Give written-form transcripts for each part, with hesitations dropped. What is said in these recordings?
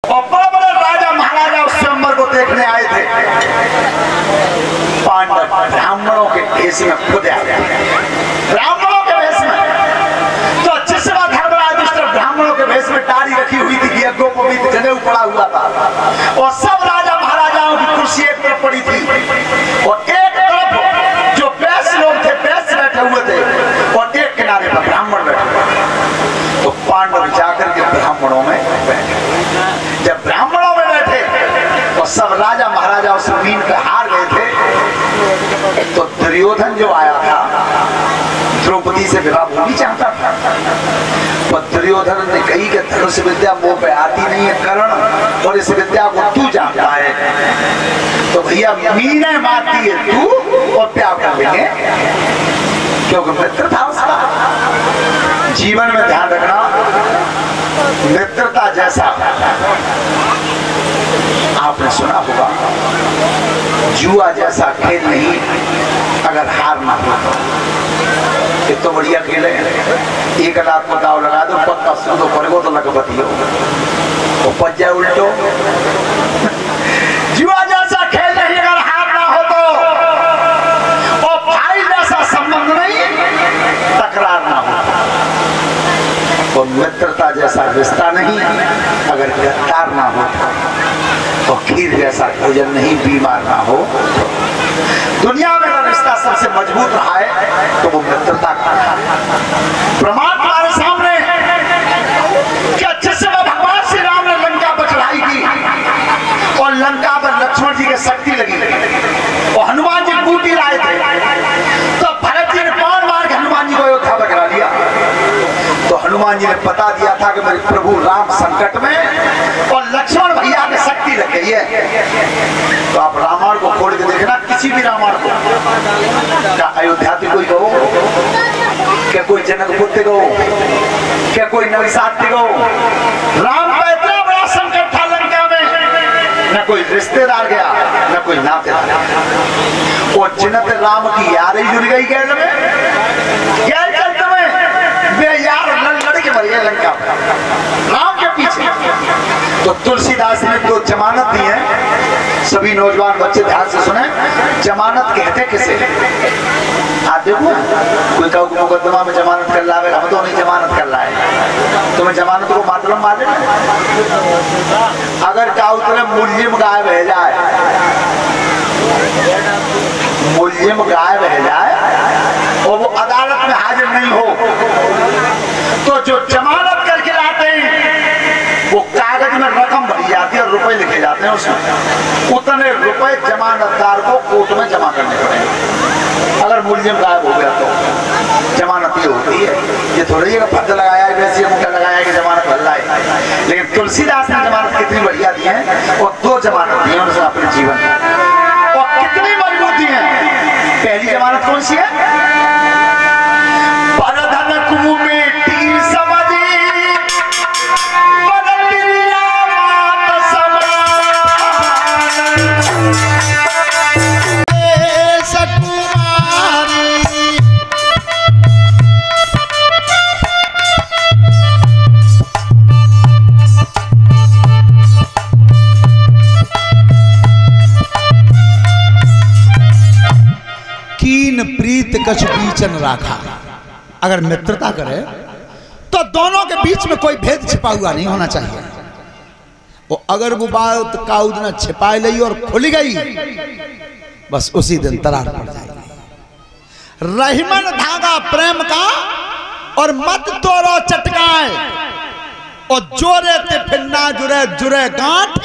और बड़े बड़े राजा महाराजा उस स्वयंवर को देखने आए थे। पांडव ब्राह्मणों के भेष में खुद आ गया, ब्राह्मणों के भेष में। तो जिस बार धर्मराज ब्राह्मणों के भेष में टारी रखी हुई थी, यज्ञोपवीत जनेऊ पड़ा हुआ था, और सब राजा महाराजाओं की कुर्सी एक तरफ पड़ी थी, और एक तरफ जो वैश्य लोग थे वैश्य बैठे हुए थे, और एक किनारे पर ब्राह्मण बैठे हुए। तो पांडव जाकर के ब्राह्मणों में बैठे। जब ब्राह्मणों में बैठे तो सब राजा महाराजा उस मीन पे हार गए थे। तो दुर्योधन जो आया था द्रौपदी से विवाह होनी चाहता था, पर दुर्योधन ने कही कि धनुष विद्या मुंह पे आती नहीं है कर्ण, और इस विद्या को तू जानता है, तो भैया मीने मारती है तू और प्यार कर लेंगे, क्योंकि मित्र था उसका। जीवन में ध्यान रखना, मित्रता जैसा आपने सुना होगा, जुआ जैसा खेल नहीं अगर हार ना हो तो। तो बढ़िया खेल है, 1 लाख को दाव लगा दो, पक्का सुनो पड़ेगो तो लगभग हो पच जाए उल्टो। जुआ जैसा खेल नहीं अगर हार ना हो तो, और भाई जैसा संबंध नहीं तकरार ना हो, और मित्रता जैसा रिश्ता नहीं अगर गद्दार ना हो, और खीर जैसा भोजन नहीं बीमार ना हो। दुनिया में अगर रिश्ता सबसे मजबूत रहा है तो वो मित्रता का प्रमाण हमारे सामने। क्या जिस समय भगवान श्री राम ने लंका पर चढ़ाई की और लंका पर लक्ष्मण जी की शक्ति लगी और हनुमान जी बूटी लाए थे, तो भरत जी ने बाण मार के हनुमान जी को अयोध्या में गिरा दिया। तो हनुमान जी ने बता दिया था कि मेरे प्रभु राम संकट में और लक्ष्मण भैया की शक्ति लग गई है। तो आप रामायण को खोल के देखना, किसी भी रामायण को, क्या अयोध्या की कोई गो, क्या कोई जनकपुर गो, क्या कोई नवसात गो, राम का इतना बड़ा संकट था लंका में, न कोई रिश्तेदार गया न कोई नातेदार। और जिनत राम की यारी जुड़ गई गैल में, गैल चलते में वे यार लड़ के मर गए लंका राम के पीछे। तो तुलसीदास ने 2 जमानत दी है, सभी नौजवान बच्चे ध्यान से सुने। जमानत कहते किसे? आप देखो, कोई का मुकदमा में जमानत कर लावे, हम तो नहीं जमानत कर लाए, तुम्हें जमानत को मतलब मालूम है? अगर चाहो तो मुल्जिम गायब रह जाए, मुल्जिम गायब रह जाए और वो अदालत में हाजिर नहीं हो, तो जो जमानत करके लाते हैं वो कागज में रकम भरी जाती है और रुपए लिखे जाते हैं उसमें, उतने रुपए जमानतदार को कोर्ट में जमा करने पड़ेंगे। अगर मुल्जिम गायब हो गया तो जमानत ये होती है, ये थोड़ी है फर्ज लगाया है वैसे मुद्दा लगाया है कि जमानत भर लाए। लेकिन तुलसीदास ने जमानत कितनी बढ़िया दी है, और 2 जमानत दी है उन्होंने अपने जीवन में, और कितनी मजबूत दी है। पहली जमानत कौन सी है? प्रीत कछ बीचन राखा। अगर मित्रता करे तो दोनों के बीच में कोई भेद छिपा हुआ नहीं होना चाहिए। वो अगर वो बात काउद न छिपाए ली और खुल गई, बस उसी दिन तरार पड़ जाएगी। रहीमन धागा प्रेम का और मत तोड़ो चटकाए, और जोरे ते फिर ना जुरे जुरे गांठ।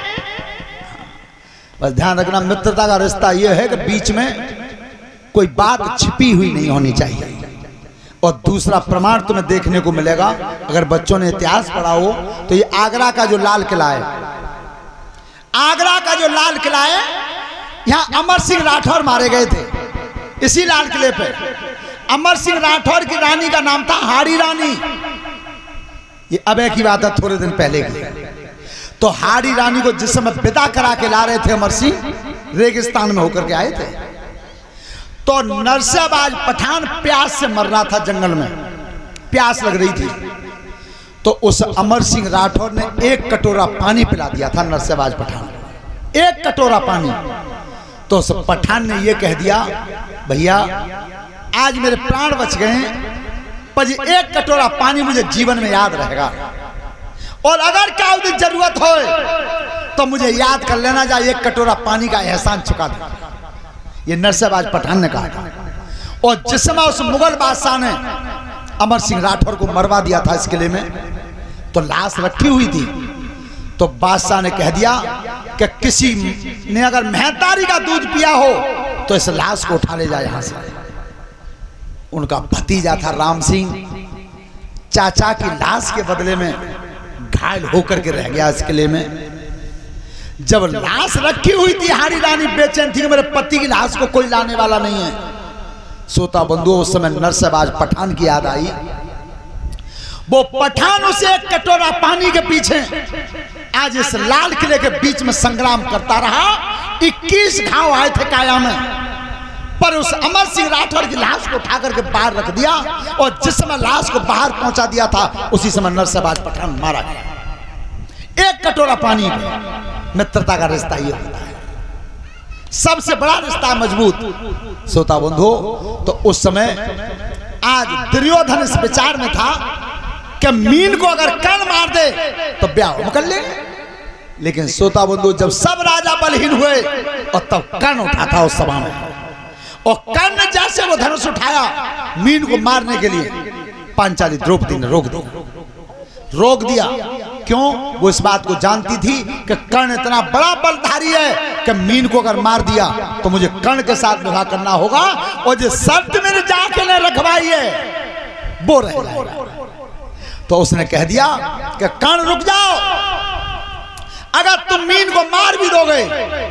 बस ध्यान रखना, मित्रता का रिश्ता यह है कि बीच में कोई बात छिपी हुई नहीं होनी चाहिए। और दूसरा प्रमाण तुम्हें देखने को मिलेगा, अगर बच्चों ने इतिहास पढ़ा हो तो ये आगरा का जो लाल किला है, आगरा का जो लाल किला है, यहाँ अमर सिंह राठौर मारे गए थे। इसी लाल किले पे अमर सिंह राठौर की रानी का नाम था हाड़ी रानी। ये अब की बात है, थोड़े दिन पहले की। तो हाड़ी रानी को जिस समय विदा करा के ला रहे थे अमर सिंह, रेगिस्तान में होकर के आए थे, तो नरसियाबाज पठान प्यास से मर रहा था, जंगल में प्यास लग रही थी। तो उस अमर सिंह राठौर ने एक कटोरा पानी पिला दिया था नरसेबाज पठान, एक कटोरा पानी। तो उस पठान ने यह कह दिया, भैया आज मेरे प्राण बच गए, पर एक कटोरा पानी मुझे जीवन में याद रहेगा, और अगर क्या जरूरत हो तो मुझे याद कर लेना, जा एक कटोरा पानी का एहसान चुका दे। ये नरसेबाज पठान ने कहा था। और जिस समय उस मुगल बादशाह ने अमर सिंह राठौर को मरवा दिया था इस किले में, तो लाश रखी हुई थी, तो बादशाह ने कह दिया कि किसी ने अगर मेहतारी का दूध पिया हो तो इस लाश को उठा ले जाए यहां से। उनका भतीजा था राम सिंह, चाचा की लाश के बदले में घायल होकर के रह गया इस किले में। जब लाश रखी हुई थी, हारी रानी बेचैन थी कि मेरे पति की लाश को कोई लाने वाला नहीं है। श्रोता बंधुओं, उस समय नरसेबाज पठान की याद आई। वो पठान उसे एक कटोरा पानी के पीछे आज इस लाल किले के बीच में संग्राम करता रहा। 21 घाव आए थे काया में, पर उस अमर सिंह राठौर की लाश को उठा करके बाहर रख दिया, और जिस समय लाश को बाहर पहुंचा दिया था उसी समय नरसेबाज पठान मारा गया। एक कटोरा पानी में मित्रता का रिश्ता ये होता है, सबसे बड़ा रिश्ता मजबूत। श्रोता बंधु, तो उस समय आज दुर्योधन इस विचार में था कि मीन को अगर कर्ण मार दे तो ब्याह कर ले, लेकिन श्रोता बंधु जब सब राजा बलहीन हुए और तब कर्ण उठा था उस सभा में, और कर्ण जैसे वो धनुष उठाया मीन को मारने के लिए, पांचाली द्रौपदी ने रोक दिया। क्यों? वो इस बात को जानती थी कि कर्ण इतना बड़ा बलधारी है कि मीन को अगर मार दिया तो मुझे कर्ण के साथ विवाह करना होगा, और जो शर्त मेरे जाके ने रखवाई है वो रह जाएगा। तो उसने कह दिया कि कर्ण रुक जाओ, अगर तुम मीन को मार भी दोगे